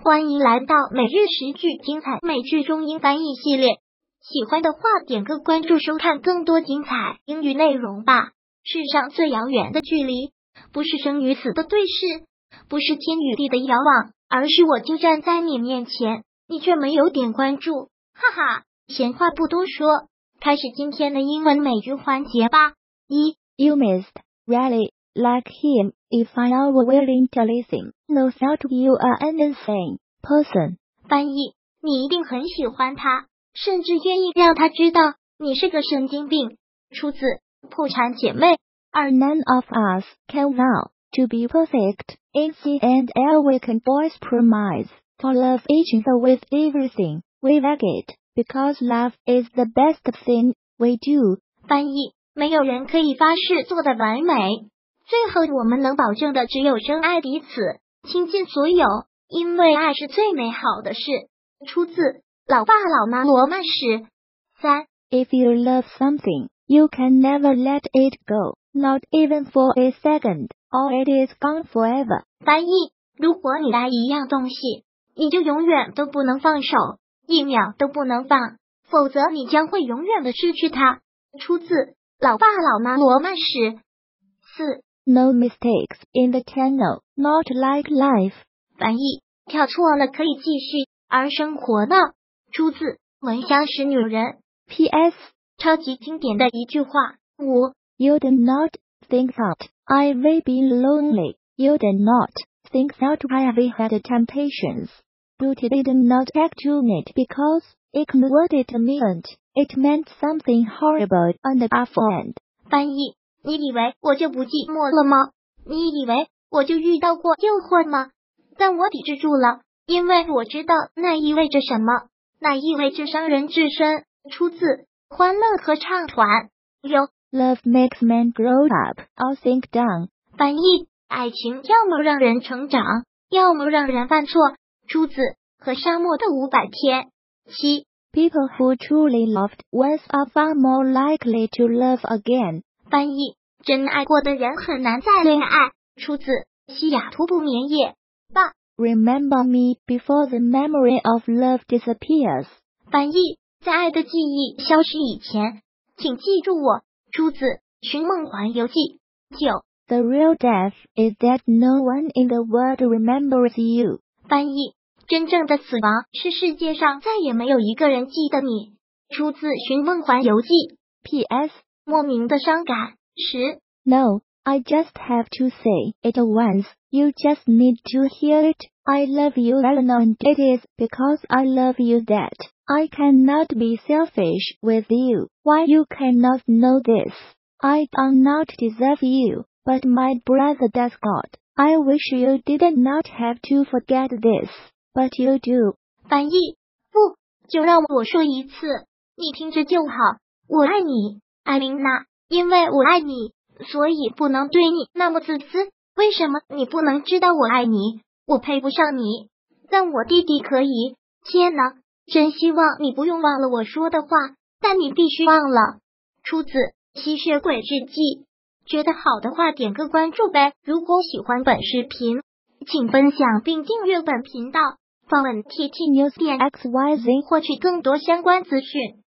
欢迎来到每日十句精彩美剧中英翻译系列。喜欢的话点个关注收看更多精彩英语内容吧。世上最遥远的距离，不是生与死的对视，不是天与地的遥望，而是我就站在你面前，你却没有点关注。哈哈，闲话不多说，开始今天的英文美剧环节吧。 You missed, really, like him, if I were willing to listen, no doubt you are an insane person. 翻译，你一定很喜欢他，甚至愿意让他知道你是个神经病。出自破产姐妹。 None of us can vow to be perfect in the end we can boys promise to love each other with everything we like it, because love is the best thing we do. 翻译，没有人可以发誓做得完美，最后我们能保证的只有深爱彼此，倾尽所有，因为爱是最美好的事。出自老爸老妈罗曼史。3. If you love something, you can never let it go, not even for a second, or it is gone forever. 翻译，如果你爱一样东西，你就永远都不能放手，一秒都不能放，否则你将会永远的失去它。出自老爸老妈罗曼史。4. No mistakes in the tunnel, not like life. 翻译，跳错了可以继续，而生活呢？出自闻香识女人。 P.S. 超级经典的一句话。5. You did not think that I will be lonely. You did not think that I have had temptations. You did not act on it because it knew what it meant. It meant something horrible on the other end. 翻译，你以为我就不寂寞了吗？你以为我就遇到过诱惑吗？但我抵制住了，因为我知道那意味着什么，那意味着伤人至深。出自欢乐合唱团。6. Love makes men grow up or sink down. 翻译，爱情要么让人成长，要么让人犯错。出自和沙漠的500天。7. People who truly loved once are far more likely to love again. 翻译，真爱过的人很难再恋爱。出自西雅图不眠夜。8. Remember me before the memory of love disappears. 翻译，在爱的记忆消失以前，请记住我。出自《寻梦环游记》。9. The real death is that no one in the world remembers you. 翻译，真正的死亡是世界上再也没有一个人记得你。出自《寻梦环游记》。 P.S. 莫名的伤感。10. No, I just have to say it once. You just need to hear it. I love you, and it is because I love you that I cannot be selfish with you. Why you cannot know this? I do not deserve you, but my brother does God. I wish you did not have to forget this, but you do. 翻译，不，就让我说一次，你听着就好。我爱你，艾琳娜，因为我爱你，所以不能对你那么自私。为什么你不能知道我爱你？我配不上你，但我弟弟可以。天哪，真希望你不用忘了我说的话，但你必须忘了。出自吸血鬼日记。觉得好的话点个关注呗。如果喜欢本视频，请分享并订阅本频道。访问 ttnews.xyz 获取更多相关资讯。